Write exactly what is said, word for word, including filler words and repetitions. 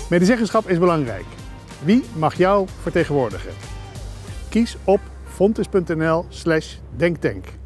Medezeggenschap is belangrijk. Wie mag jou vertegenwoordigen? Kies op fontis punt n l slash denktank.